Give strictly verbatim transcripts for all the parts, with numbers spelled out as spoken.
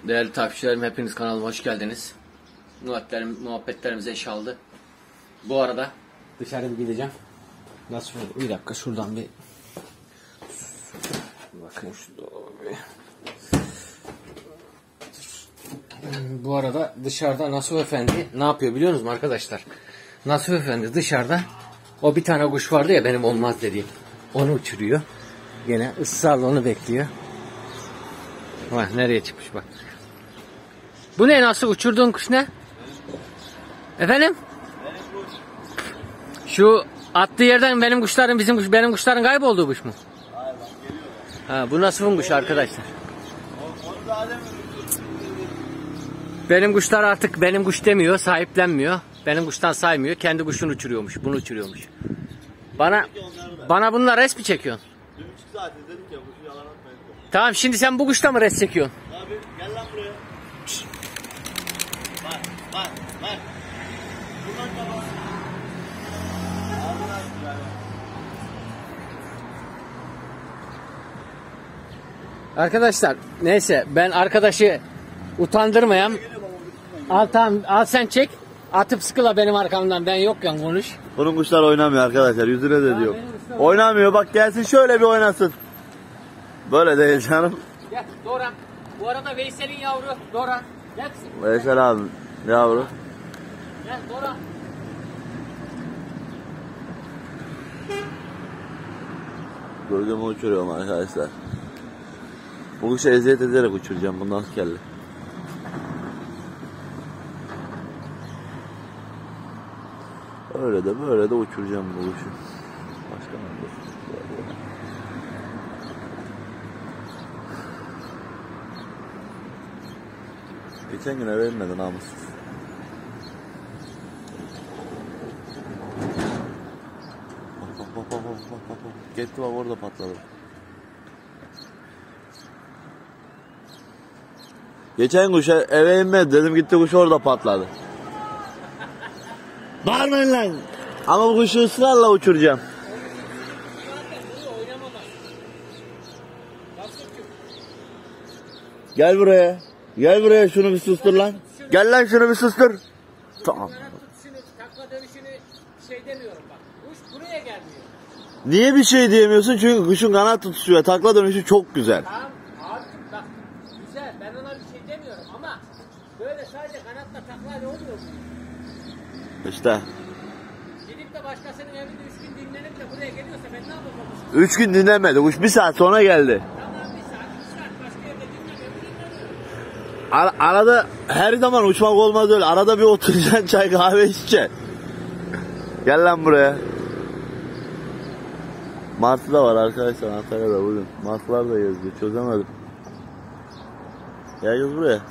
Değerli takipçilerim, hepiniz kanalıma hoş geldiniz. Muhabbetlerim, muhabbetlerimiz eşaldı. Bu arada dışarı bir gideceğim. Nasıl oldu? Bir dakika şuradan bir bakın şurada bir. Bu arada dışarıda Nasuh Efendi ne yapıyor biliyor musunuz arkadaşlar? Nasuh Efendi dışarıda o bir tane kuş vardı ya benim olmaz dediğim. Onu uçuruyor. Gene ısrarla onu bekliyor. Bak nereye çıkmış bak. Bu ne, nasıl uçurduğun kuş ne? Efendim? Şu attığı yerden benim kuşların bizim kuş benim kuşların kaybolduğu kuş mu? Hayır bak geliyor. Ha, bu Nasuh'un kuşu arkadaşlar. Benim kuşlar artık benim kuş demiyor, sahiplenmiyor. Benim kuştan saymıyor, kendi kuşunu uçuruyormuş, bunu uçuruyormuş. Bana bana bunlar res mi çekiyorsun? Dün üç saat dedik ya kuşu yalan atmayın. Tamam, şimdi sen bu kuşta mı res çekiyorsun? Abi gel lan buraya. Bak bak bak. Buradan da bak. Arkadaşlar neyse, ben arkadaşı utandırmayayım. Al tamam, al sen çek. Atıp sıkıla benim arkamdan, ben yokken konuş. Bunun kuşlar oynamıyor arkadaşlar, yüzüne de diyor. Oynamıyor, bak gelsin şöyle bir oynasın. Böyle değil canım. Gel Doran. Bu arada Veysel'in yavru Doran. Gel. Veysel abi yavru. Gel Doran. Gölgemi uçuruyorum arkadaşlar. Bu kuşa eziyet ederek uçuracağım bundan kelle. Öyle de böyle de uçuracağım bu kuşu. Başka ne? Geçen gün eve inmedi namussuz. Bak bak bak bak bak bak bak. Gitti bak orada patladı. Geçen kuş eve inmedi dedim, gitti kuş orada patladı. Bağırmayın lan. Ama bu kuşu ısrarla uçuracağım. Gel buraya. Gel buraya, şunu bir sustur lan. Gel lan, şunu bir sustur. Tamam. Takla dönüşünü şey demiyorum bak. Kuş buraya gelmiyor. Niye bir şey diyemiyorsun? Çünkü kuşun kanat tutuşuyor. Takla dönüşü çok güzel. Tamam abicim bak, güzel, ben ona bir şey demiyorum ama böyle sadece kanatla taklayla olmuyor mu? İşte. Gidip de başkasının evinde üç gün dinlenip de buraya geliyorsa ben ne yapacağım? Üç gün dinlemedi. Kuş bir saat sonra geldi. Tamam, bir saat, üç saat başka yerde dinlemiyorum, dinlemiyorum. Ar arada her zaman uçmak olmaz öyle. Arada bir oturacaksın, çay kahve içeceksin. Gel lan buraya. Martı da var arkadaşlar Antalya'da bugün. Martılar da geziyor. Çözemedim. Gel kız buraya.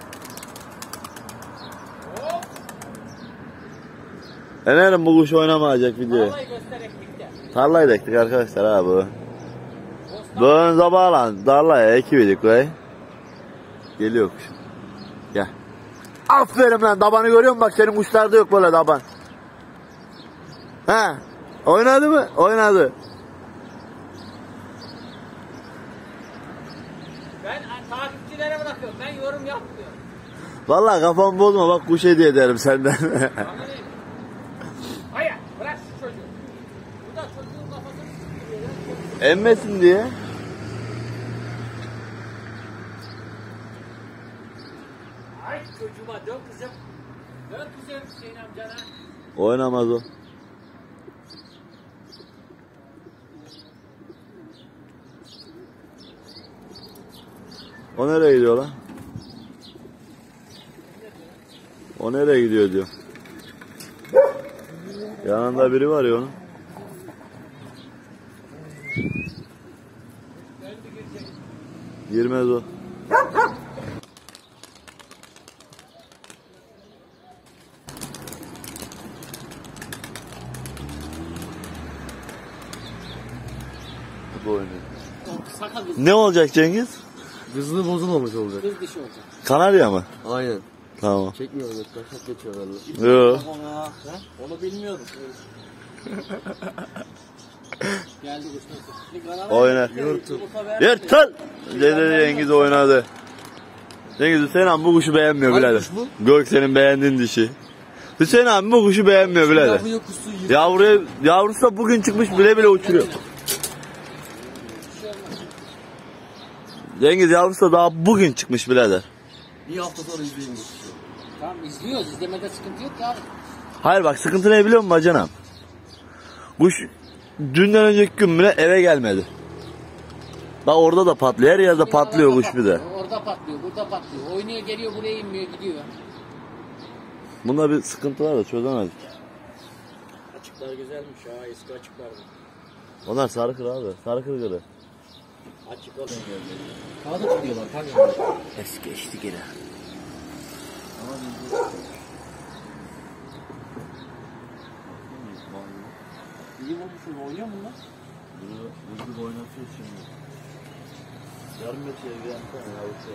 Enerim bu kuş oynamayacak video. Tarlayı göstererek bitti. Tarlayı da ektik arkadaşlar ha bu. Bugün sabahlan tarlaya ekibiydik be. Geliyor kuş. Gel. Aferin lan, dabanı görüyor musun? Bak senin kuşlarda yok böyle daban. He. Oynadı mı? Oynadı. Ben takipçilere bırakıyorum, ben yorum yapmıyorum. Vallahi kafamı bozma, bak kuş hediye ederim senden. Hayır, bırak şu çocuğu. Bu da çocuğun kafasını sıkıyor. Emmesin diye. Ay çocuğuma dön kızım. Dön kızım Hüseyin amcana. Oynamaz o. O nereye gidiyor lan? O nereye gidiyor diyor. Yanında biri var ya onun. Girmez o. Bu oynuyor. Ne olacak Cengiz? Hızlı bozulmamış olacak. Kız dişi olacak. Kanarya mı? Aynen. Tamam. Çekmiyor mu? Kaçak geçiyor herhalde. Yok. Onu bilmiyordum. Geldi kuş nasıl? Oyna. Yırtıl. Dedi Cengiz oynadı. Cengiz Hüseyin abi bu kuşu beğenmiyor Hangi birader. kuş bu? Gök senin beğendiğin dişi. Hüseyin abi bu kuşu beğenmiyor birader. Yavruya kustu yirmi. Yavruya, yavrusu da bugün çıkmış bile bile uçuruyor. Cengiz yavrusu da daha bugün çıkmış birader. Bir hafta sonra izleyin bu kuşu. Tamam izliyoruz. İzlemede sıkıntı yok ya. Hayır bak sıkıntı ne biliyor musun bacanam? Kuş dünden önceki gün bile eve gelmedi. Daha orada da patlıyor. Her yerde patlıyor kuş bir de. Orada patlıyor, burada patlıyor. Oynuyor, geliyor, buraya inmiyor, gidiyor. Bunda bir sıkıntı var da çözemedik. Açıklar güzelmiş ha, eski açıklar. Onlar sarı kır abi. Sarı kır kırı. Açık olan. Kağıda çıkıyorlar, kanka. Eski geçti gene. İyi olmuş, oynuyor mu bunlar? Hızlı oynatıyor şimdi. Yarım metreye bir yapsana yavrusu.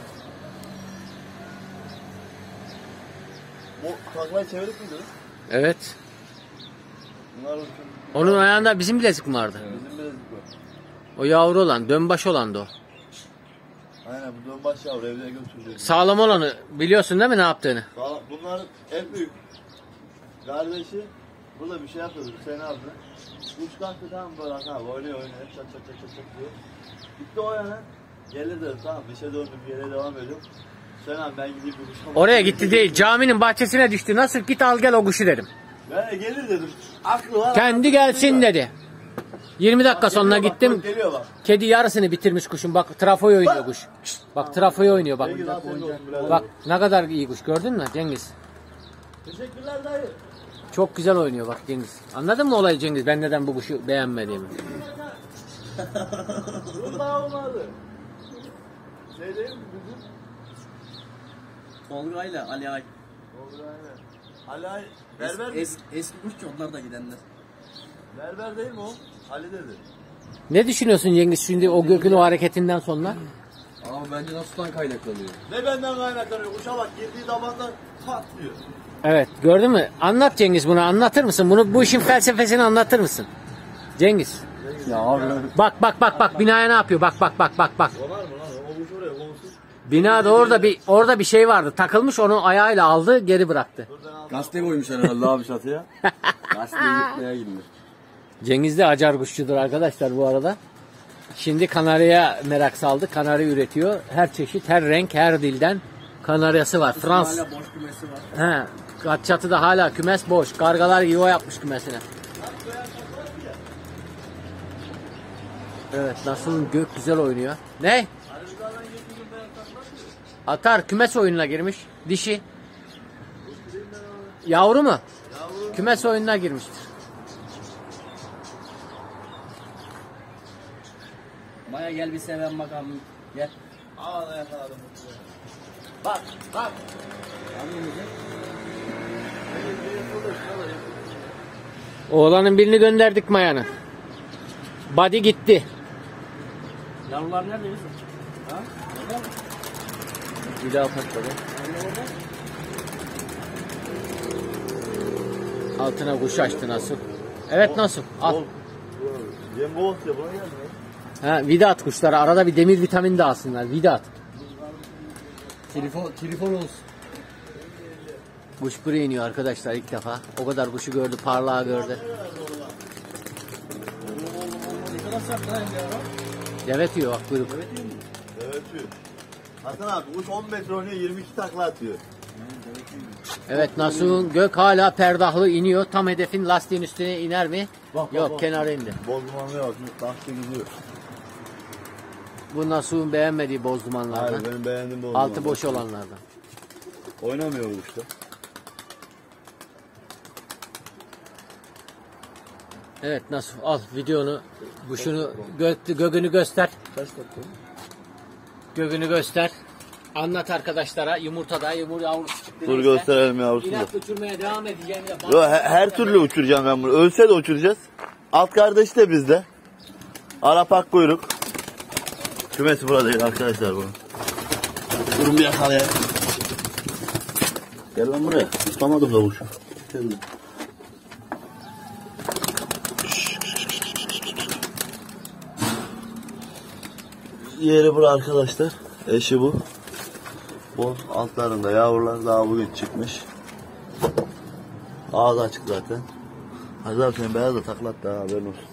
Bu taklayı çevirip miydi? Evet. Bunlar Onun ayağında bizim bilezik mi vardı? bizim bilezik var. O yavru olan, dönbaş olan da o. Aynen bu dönbaş yavru evine götürecek. Sağlam olanı biliyorsun değil mi ne yaptığını? Sağ- Bunların en büyük kardeşi burada bir şey yapıyordu Hüseyin abi. Kuş kalktı tamam böyle abi oynuyor oynuyor çat çat çat çat çat diyor. Gitti o yana. Geldi de tamam dışa döndüm bir yere devam ediyorum. Hüseyin abi ben gideyim bir kuşa. Oraya gitti değil, caminin bahçesine düştü. Nasıl git al gel o kuşu dedim. Ben de gelir dedim. Aklı var. Kendi gelsin dedi. yirmi dakika sonra Geliyor bak, gittim. bak, Geliyor bak. Kedi yarısını bitirmiş kuşun. Bak trafoyu oynuyor kuş. Bak trafoyu oynuyor bak. Cengiz aferin olsun birader. Bak ne kadar iyi kuş gördün mü Cengiz? Teşekkürler dayı. Çok güzel oynuyor bak Cengiz. Anladın mı olayı Cengiz? Ben neden bu kuşu beğenmediğimi. Bunun daha olmadı. Şey değil mi bizim? Tolga ile Ali Ay. Olur aynen. Ali Ay. Es, Berber mi? es, eski kuşçu onlar da gidenler. Berber değil mi o? Ali dedi. Ne düşünüyorsun Cengiz şimdi o Gök'ün o hareketinden sonra? Ama bence Nasuh'tan kaynaklanıyor. Ne benden kaynaklanıyor? Kuşa bak girdiği damanda patlıyor. Evet gördün mü? Anlat Cengiz bunu anlatır mısın? Bunu bu işin felsefesini anlatır mısın? Cengiz. Ya abi. Bak bak bak bak binaya ne yapıyor? Bak bak bak bak bak. Konar mı lan? O kuş oraya konsun. Binada orada bir orada bir şey vardı. Takılmış onu ayağıyla aldı, geri bıraktı. Gazete koymuş herhalde abi çatıya. Gazeteyi yırtmaya gidiyor. Cengiz de acar kuşçudur arkadaşlar bu arada. Şimdi kanaryaya merak saldı. Kanarya üretiyor. Her çeşit, her renk, her dilden kanaryası var. Frans. Hala boş kümesi var. He. Çatıda hala kümes boş. Kargalar yuva yapmış kümesine. Evet, nasıl Gök güzel oynuyor. Ne? Atar kümes oyununa girmiş. Dişi. Yavru mu? Yavru. Kümes oyununa girmiştir. Maya gel bir seven bakalım. Gel. Aa da yakaladım. Bak bak. Oğlanın birini gönderdik Maya'nın. Body gitti. Yavrular nerede Yusuf? Ha? Orada. Bir daha patladı. Altına kuş açtı nasıl? Evet nasıl? Al. Yem boğaz ya buna geldi mi? Ha, vida at kuşlara. Arada bir demir vitamin de alsınlar. Vida at. Telefon, telefon olsun. Kuş buraya iniyor arkadaşlar ilk defa. O kadar kuşu gördü, parlağı gördü. Ne kadar sert lan ya? Evet diyor bak kuyruk. Evet diyor. Hasan abi kuş on metre oynuyor yirmi iki takla atıyor. Evet Nasuh'un Gök hala perdahlı iniyor. Tam hedefin lastiğin üstüne iner mi? Bak, bak, Yok bak. kenara indi. Bozdumanlıya bak. Tahtı gidiyor. Bu Nasuh'un beğenmediği boz dumanlardan. Hayır benim beğendiğim bozduman. Altı boş olanlardan. Oynamıyor bu işte. Evet Nasuh al videonu. Kuşunu gö gögünü göster. Kaç dakika? Gögünü göster. Anlat arkadaşlara yumurtada yumur yavrusu çıktı. Dur neyse. gösterelim yavrusunu da. İnat uçurmaya devam edeceğim. De Yo, her, her türlü uçuracağım ben bunu. Ölse de uçuracağız. Alt kardeş de bizde. Arap ak kuyruk. Kümesi burada değil arkadaşlar bu. Durun bir yakalayalım. Gel lan buraya. Tutamadım da kuşu. Şimdi. Yeri bura arkadaşlar. Eşi bu. Boz altlarında yavrular daha bugün çıkmış. Ağzı açık zaten. Hazır abi senin beyaz da taklat da haberin olsun.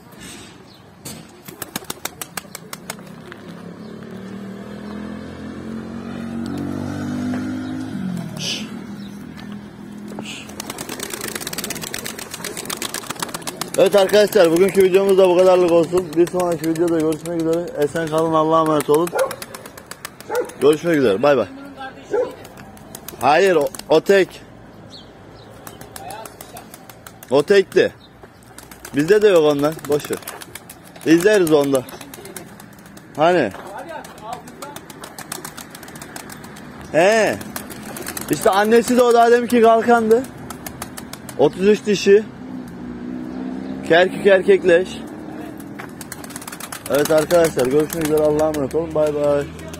Evet arkadaşlar, bugünkü videomuz da bu kadarlık olsun. Bir sonraki videoda görüşmek üzere. Esen kalın, Allah'a emanet olun. Görüşmek üzere, bay bay. Hayır, o, o tek. O tekti. Bizde de yok ondan, boş ver. İzleriz onda. Hani? He. İşte annesi de o daha deminki kalkandı. otuz üç dişi. Kerkük erkekleş. Evet arkadaşlar, görüşmek üzere, Allah'a emanet olun, bay bay.